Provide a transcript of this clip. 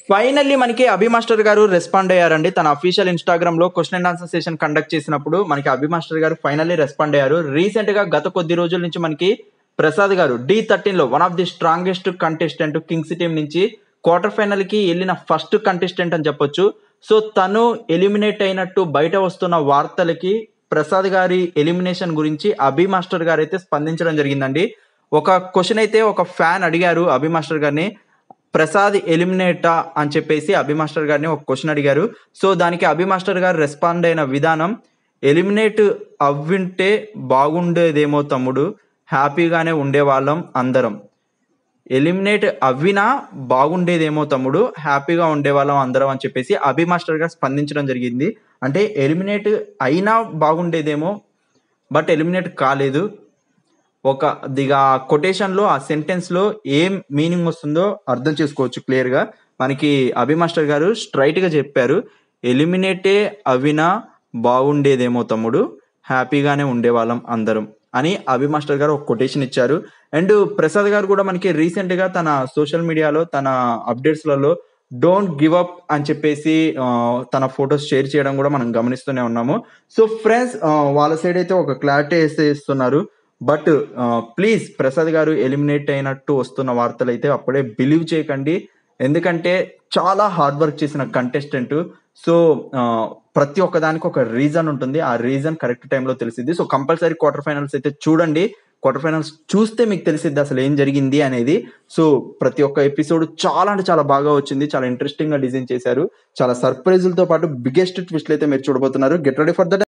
Finally మనకి Abhi master గారు respond అయ్యారండి. తన అఫీషియల్ ఇన్‌స్టాగ్రామ్‌లో question and answer session conduct చేసినప్పుడు మనకి అభి మాస్టర్ గారు ఫైనల్లీ రెస్పాండ్ అయ్యారు. రీసెంట్‌గా గత కొద్ది రోజుల నుంచి మనకి ప్రసాద్ గారు D13లో one of the strongest contestant kings team నుంచి క్వార్టర్ ఫైనల్‌కి ఎళ్ళిన ఫస్ట్ కంటెస్టెంట్ అని చెప్పొచ్చు. సో తను ఎలిమినేట్ అయినట్టు బయట వస్తున్న వార్తలకి ప్రసాద్ గారి ఎలిమినేషన్ గురించి అభి మాస్టర్ గారైతే స్పందించడం జరిగిందండి. ఒక క్వెషన్ అయితే ఒక ఫ్యాన్ అడిగారు అభి మాస్టర్ గారిని. ప్రసాద్ ఎలిమినేటా అని చెప్పేసి అభి మాస్టర్ గారిని ఒక క్వశ్చన్ అడిగారు. సో దానికి అభి మాస్టర్ గారు రెస్పాండ్ అయిన విధానం, ఎలిమినేట్ అవ్వింటే బాగుండేదేమో తమ్ముడు, హ్యాపీగానే ఉండేవాళ్ళం అందరం. ఎలిమినేట్ అవ్వినా బాగుండేదేమో తమ్ముడు, హ్యాపీగా ఉండేవాళ్ళం అందరం అని చెప్పేసి అభి మాస్టర్ గారు స్పందించడం జరిగింది. అంటే ఎలిమినేట్ అయినా బాగుండేదేమో, బట్ ఎలిమినేట్ కాలేదు. దిగా కొటేషన్‌లో ఆ సెంటెన్స్‌లో ఏం మీనింగ్ వస్తుందో అర్థం చేసుకోవచ్చు క్లియర్‌గా. మనకి అభి మాస్టర్ గారు స్ట్రెయిట్‌గా చెప్పారు. ఎలిమినేటే అవ్వినా బాగుండేదేమో తమ్ముడు, హ్యాపీగానే ఉండేవాళ్ళం అందరం అని అభి మాస్టర్ గారు ఒక కొటేషన్ ఇచ్చారు. అండ్ ప్రసాద్ గారు కూడా మనకి రీసెంట్‌గా తన సోషల్ మీడియాలో తన అప్డేట్స్‌లలో డోంట్ గివ్ అప్ అని చెప్పేసి తన ఫోటోస్ షేర్ చేయడం కూడా మనం గమనిస్తూనే ఉన్నాము. సో ఫ్రెండ్స్, వాళ్ళ సైడ్ అయితే ఒక క్లారిటీ అయితే ఇస్తున్నారు. బట్ ప్లీజ్ ప్రసాద్ గారు ఎలిమినేట్ అయినట్టు వస్తున్న వార్తలైతే అప్పుడే బిలీవ్ చేయకండి. ఎందుకంటే చాలా హార్డ్ వర్క్ చేసిన కంటెస్టెంట్. సో ప్రతి ఒక్కదానికి ఒక రీజన్ ఉంటుంది. ఆ రీజన్ కరెక్ట్ టైంలో తెలిసిద్ది. సో కంపల్సరీ క్వార్టర్ ఫైనల్స్ అయితే చూడండి. క్వార్టర్ ఫైనల్స్ చూస్తే మీకు తెలిసిద్ది అసలు ఏం జరిగింది అనేది. సో ప్రతి ఒక్క ఎపిసోడ్ చాలా అంటే చాలా బాగా వచ్చింది. చాలా ఇంట్రెస్టింగ్ గా డిజైన్ చేశారు. చాలా సర్ప్రైజులతో పాటు బిగ్గెస్ట్ ట్విస్ట్లు అయితే మీరు చూడబోతున్నారు. Get ready for that.